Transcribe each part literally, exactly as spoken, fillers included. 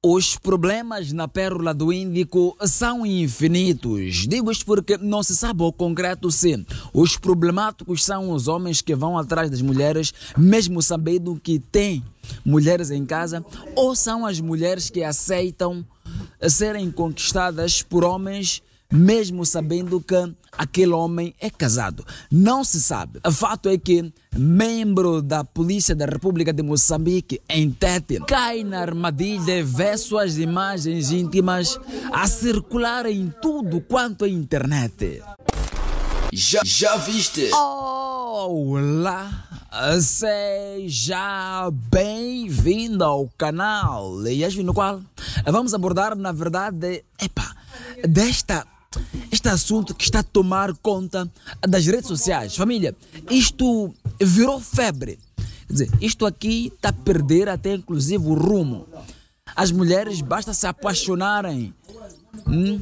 Os problemas na Pérola do Índico são infinitos. Digo isto porque não se sabe ao concreto se os problemáticos são os homens que vão atrás das mulheres, mesmo sabendo que têm mulheres em casa, ou são as mulheres que aceitam serem conquistadas por homens, mesmo sabendo que aquele homem é casado. Não se sabe. O fato é que membro da Polícia da República de Moçambique, em Tete, cai na armadilha e vê suas imagens íntimas a circular em tudo quanto é internet. Já, já viste? Olá, seja bem-vindo ao canal. E hoje no qual vamos abordar, na verdade, epa, desta este assunto que está a tomar conta das redes sociais. Família, isto virou febre. Quer dizer, isto aqui está a perder até inclusive o rumo. As mulheres basta se apaixonarem, hum,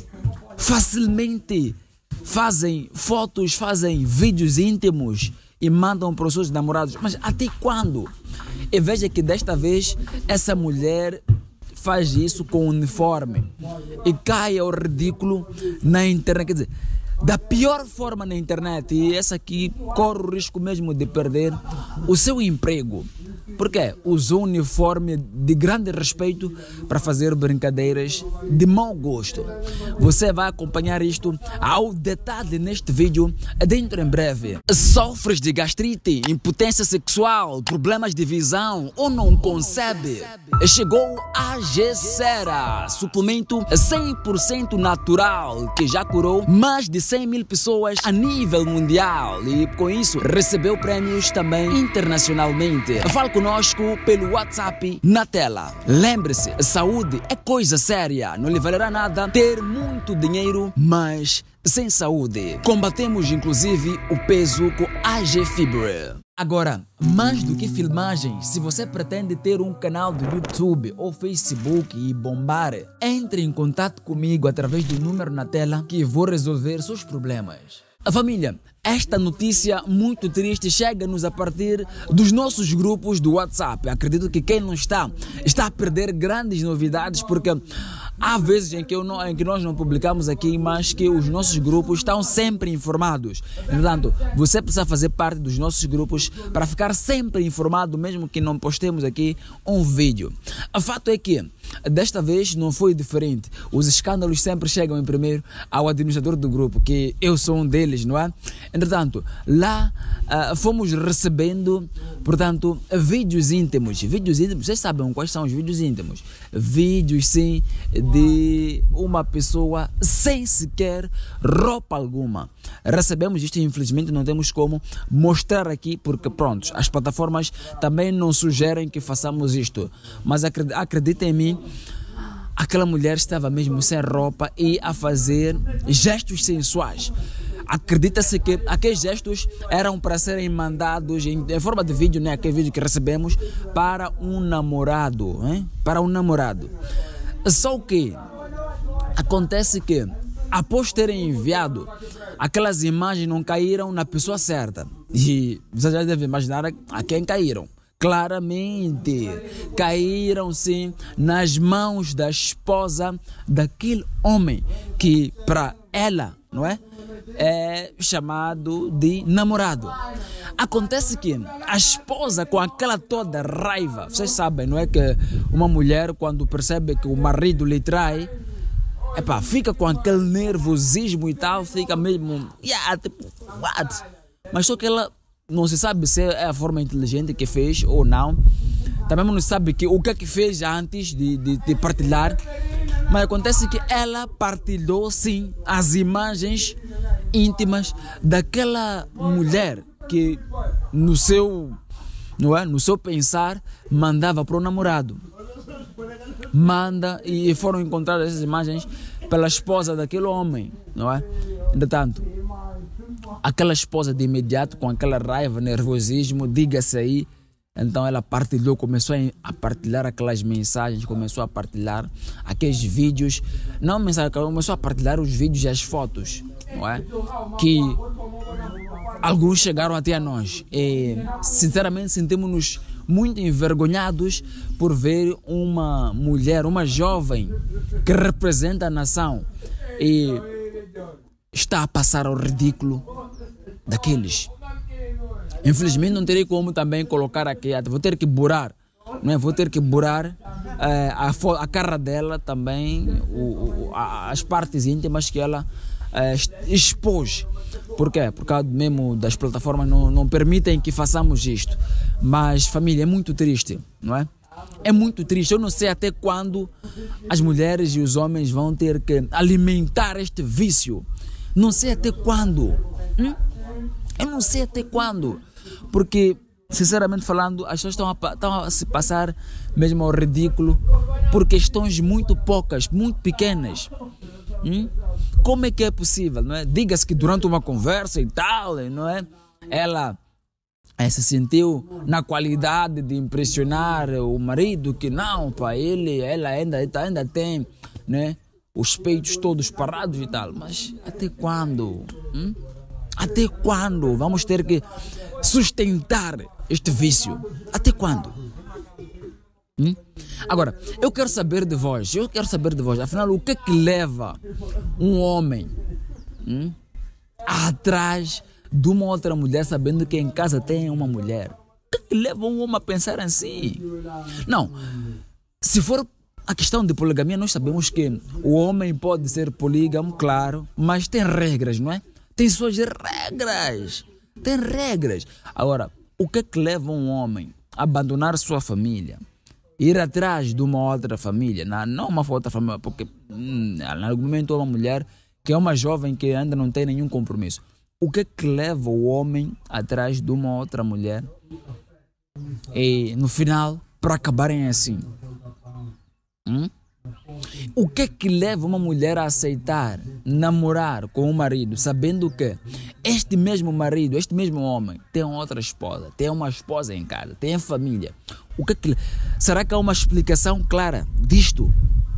facilmente fazem fotos, fazem vídeos íntimos e mandam para os seus namorados. Mas até quando? E veja que desta vez essa mulher faz isso com uniforme e cai ao ridículo na internet. Quer dizer, da pior forma na internet, e essa aqui corre o risco mesmo de perder o seu emprego. Porque usou um uniforme de grande respeito para fazer brincadeiras de mau gosto. Você vai acompanhar isto ao detalhe neste vídeo dentro em breve. Sofres de gastrite, impotência sexual, problemas de visão ou não concebe? Chegou a G-Sera, suplemento cem por cento natural que já curou mais de cem mil pessoas a nível mundial e com isso recebeu prêmios também internacionalmente. Fale conosco pelo WhatsApp na tela. Lembre-se, saúde é coisa séria. Não lhe valerá nada ter muito dinheiro, mas sem saúde. Combatemos inclusive o peso com A G Fibra. Agora, mais do que filmagens, se você pretende ter um canal do YouTube ou Facebook e bombar, entre em contato comigo através do número na tela que vou resolver seus problemas. A família, esta notícia muito triste chega-nos a partir dos nossos grupos do WhatsApp. Acredito que quem não está, está a perder grandes novidades, porque há vezes em que, eu não, em que nós não publicamos aqui, mas que os nossos grupos estão sempre informados. Portanto, você precisa fazer parte dos nossos grupos para ficar sempre informado, mesmo que não postemos aqui um vídeo. O fato é que desta vez não foi diferente. Os escândalos sempre chegam em primeiro ao administrador do grupo, que eu sou um deles, não é? Entretanto, lá uh, fomos recebendo, portanto, vídeos íntimos. Vídeos íntimos, vocês sabem quais são os vídeos íntimos? Vídeos, sim, de uma pessoa sem sequer roupa alguma. Recebemos isto e infelizmente não temos como mostrar aqui, porque pronto, as plataformas também não sugerem que façamos isto. Mas acreditem em mim, aquela mulher estava mesmo sem roupa e a fazer gestos sensuais. Acredita-se que aqueles gestos eram para serem mandados em, em forma de vídeo, né? Aquele vídeo que recebemos para um namorado, hein? Para um namorado. Só que acontece que após terem enviado, aquelas imagens não caíram na pessoa certa. E você já deve imaginar a quem caíram. Claramente caíram sim nas mãos da esposa daquele homem que para ela, não é? É chamado de namorado. Acontece que a esposa, com aquela toda raiva, vocês sabem, não é, que uma mulher quando percebe que o marido lhe trai, epá, fica com aquele nervosismo e tal, fica mesmo, yeah, tipo, what? Mas só que ela não se sabe se é a forma inteligente que fez ou não. Também não se sabe que, o que é que fez antes de, de, de partilhar. Mas acontece que ela partilhou sim as imagens íntimas daquela mulher que no seu, não é, no seu pensar mandava para o namorado. Manda e foram encontradas essas imagens pela esposa daquele homem, não é? Entretanto, aquela esposa de imediato, com aquela raiva, nervosismo, diga-se aí, então ela partilhou, começou a partilhar aquelas mensagens, começou a partilhar aqueles vídeos, não mensagens, começou a partilhar os vídeos e as fotos, não é? Que alguns chegaram até a nós e sinceramente sentimos-nos muito envergonhados por ver uma mulher, uma jovem que representa a nação e está a passar ao ridículo daqueles. Infelizmente não terei como também colocar aqui, vou ter que burar, não é? Vou ter que burar é, a, a cara dela também, o, o, a, as partes íntimas que ela é, expôs. Por quê? Por causa mesmo das plataformas não, não permitem que façamos isto. Mas família, é muito triste, não é? É muito triste. Eu não sei até quando as mulheres e os homens vão ter que alimentar este vício. Não sei até quando. Hum? Eu não sei até quando. Porque, sinceramente falando, as pessoas estão a, estão a se passar mesmo ao ridículo por questões muito poucas, muito pequenas. Hum? Como é que é possível, não é? Diga-se que durante uma conversa e tal, não é? Ela é, se sentiu na qualidade de impressionar o marido, que não, pá, ele, ela ainda, ainda tem, né, os peitos todos parados e tal. Mas até quando? Hum? Até quando vamos ter que sustentar este vício? Até quando? Hum? Agora, eu quero saber de vós, eu quero saber de vós, afinal, o que é que leva um homem hum, atrás de uma outra mulher, sabendo que em casa tem uma mulher? O que é que leva um homem a pensar assim? Não, se for a questão de poligamia, nós sabemos que o homem pode ser polígamo, claro, mas tem regras, não é? Tem suas regras, tem regras. Agora, o que é que leva um homem a abandonar sua família, ir atrás de uma outra família, não, não uma outra família, porque hum, em algum momento é uma mulher que é uma jovem que ainda não tem nenhum compromisso. O que é que leva o homem atrás de uma outra mulher e no final para acabarem assim? Hum? O que é que leva uma mulher a aceitar namorar com um marido, sabendo que este mesmo marido, este mesmo homem tem outra esposa, tem uma esposa em casa, tem família? O que é que... Será que há uma explicação clara disto?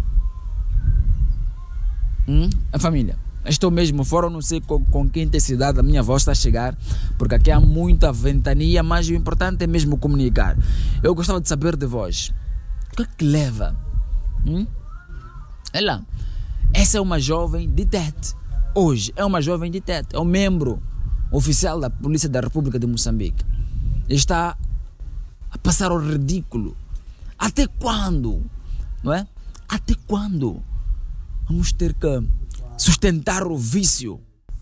Hum? A família, estou mesmo fora, não sei com, com que intensidade a minha voz está a chegar, porque aqui há muita ventania, mas o importante é mesmo comunicar. Eu gostava de saber de vós, o que é que leva? Hum? Ela, essa é uma jovem de Tete. Hoje é uma jovem de Tete, é um membro oficial da Polícia da República de Moçambique. Está a passar ao ridículo. Até quando? Não é? Até quando vamos ter que sustentar o vício?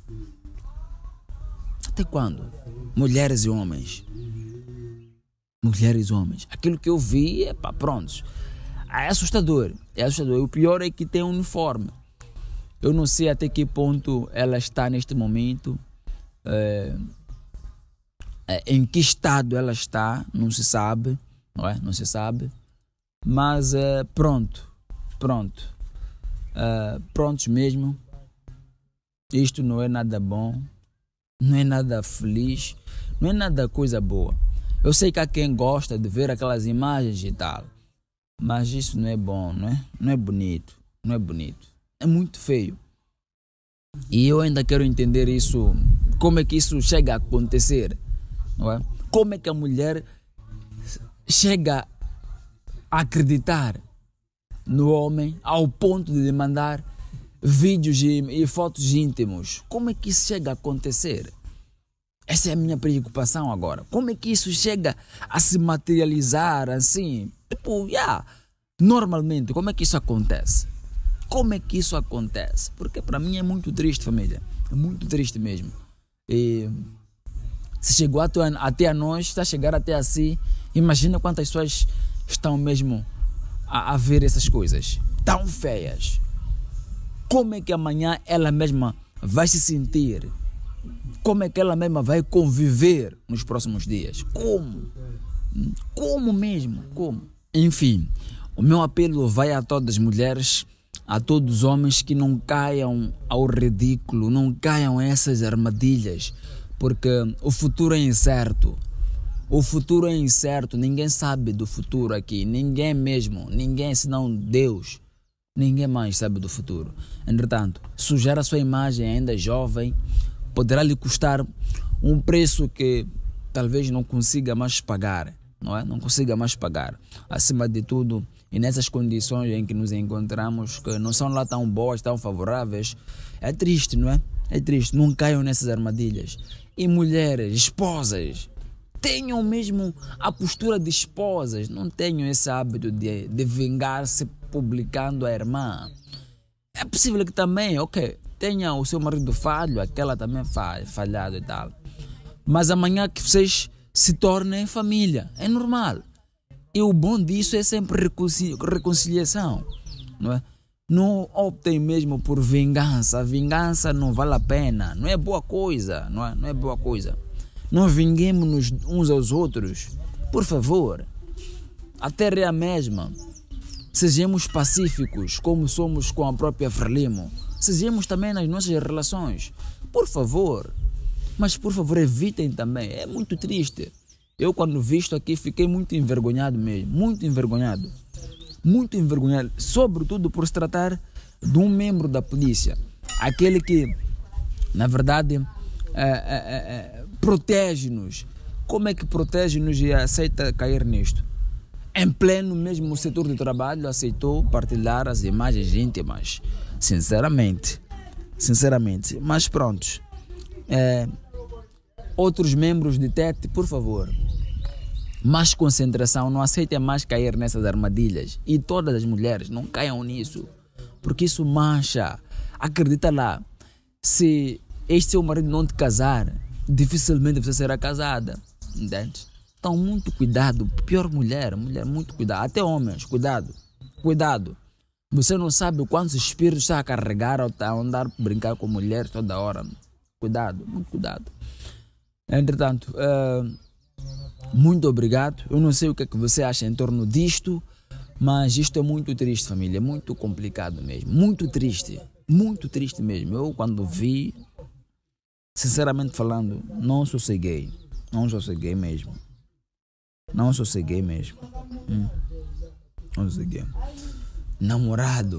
Até quando? Mulheres e homens. Mulheres e homens. Aquilo que eu vi é pá, pronto. É assustador, é assustador. O pior é que tem um uniforme. Eu não sei até que ponto ela está neste momento, é, é, em que estado ela está, não se sabe, não é? Não se sabe. Mas é, pronto, pronto, é, prontos mesmo. Isto não é nada bom, não é nada feliz, não é nada coisa boa. Eu sei que há quem gosta de ver aquelas imagens e tal. Mas isso não é bom, não é? Não é bonito, não é bonito. É muito feio. E eu ainda quero entender isso, como é que isso chega a acontecer, não é? Como é que a mulher chega a acreditar no homem ao ponto de mandar vídeos e, e fotos íntimos? Como é que isso chega a acontecer? Essa é a minha preocupação agora. Como é que isso chega a se materializar assim? Tipo, yeah, normalmente, como é que isso acontece? Como é que isso acontece? Porque para mim é muito triste, família. É muito triste mesmo. E se chegou até, até a nós, está a chegar até a si, imagina quantas pessoas estão mesmo a, a ver essas coisas tão feias. Como é que amanhã ela mesma vai se sentir? Como é que ela mesma vai conviver nos próximos dias? Como? Como mesmo? Como? Enfim, o meu apelo vai a todas as mulheres, a todos os homens que não caiam ao ridículo, não caiam a essas armadilhas, porque o futuro é incerto. O futuro é incerto, ninguém sabe do futuro aqui, ninguém mesmo, ninguém senão Deus. Ninguém mais sabe do futuro. Entretanto, sujar a sua imagem ainda jovem poderá lhe custar um preço que talvez não consiga mais pagar, não é? Não consiga mais pagar. Acima de tudo, e nessas condições em que nos encontramos, que não são lá tão boas, tão favoráveis, é triste, não é? É triste, não caiam nessas armadilhas. E mulheres, esposas, tenham mesmo a postura de esposas, não tenham esse hábito de, de vingar-se publicando a irmã. É possível que também, ok, tenha o seu marido falho, aquela também falhado e tal. Mas amanhã que vocês se tornem família, é normal. E o bom disso é sempre reconcili- reconciliação, não é? Não optem mesmo por vingança. A vingança não vale a pena, não é boa coisa, não é, não é boa coisa. Não vinguemos-nos uns aos outros, por favor. A terra é a mesma. Sejamos pacíficos, como somos com a própria Frelimo. Sejamos também nas nossas relações, por favor. Mas por favor evitem também, é muito triste. Eu quando vi isto aqui fiquei muito envergonhado mesmo, muito envergonhado. Muito envergonhado, sobretudo por se tratar de um membro da polícia. Aquele que, na verdade, é, é, é, protege-nos. Como é que protege-nos e aceita cair nisto? Em pleno mesmo setor de trabalho, aceitou partilhar as imagens íntimas. Sinceramente, sinceramente. Mas pronto. É, outros membros de T E T, por favor, mais concentração, não aceitem mais cair nessas armadilhas. E todas as mulheres não caiam nisso, porque isso mancha. Acredita lá, se este seu marido não te casar, dificilmente você será casada, entende? Então muito cuidado, pior mulher, mulher, muito cuidado, até homens, cuidado, cuidado. Você não sabe quantos espíritos está a carregar ou está a andar a brincar com mulheres toda hora. Cuidado, muito cuidado. Entretanto, uh, muito obrigado. Eu não sei o que é que você acha em torno disto, mas isto é muito triste, família, muito complicado mesmo, muito triste, muito triste mesmo. Eu quando vi, sinceramente falando, não sosseguei, não sosseguei mesmo, não sosseguei mesmo, hum. não sosseguei. Namorado,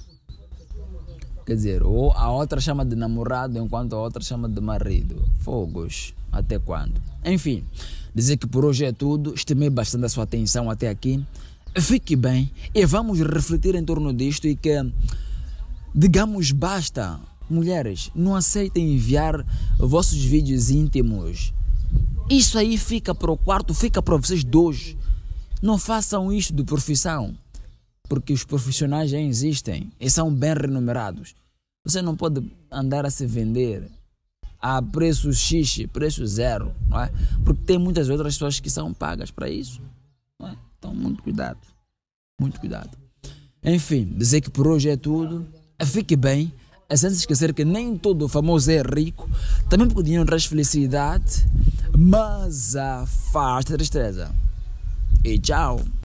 quer dizer, ou a outra chama de namorado enquanto a outra chama de marido. Fogos, até quando? Enfim, dizer que por hoje é tudo. Estimei bastante a sua atenção até aqui. Fique bem e vamos refletir em torno disto e que digamos basta. Mulheres, não aceitem enviar vossos vídeos íntimos. Isso aí fica para o quarto, fica para vocês dois. Não façam isto de profissão, porque os profissionais já existem e são bem remunerados. Você não pode andar a se vender a preço X, preço zero, não é? Porque tem muitas outras pessoas que são pagas para isso, não é? Então muito cuidado, muito cuidado. Enfim, dizer que por hoje é tudo. Fique bem, é sem se esquecer que nem todo famoso é rico, também porque o dinheiro traz felicidade, mas afasta a tristeza. E tchau.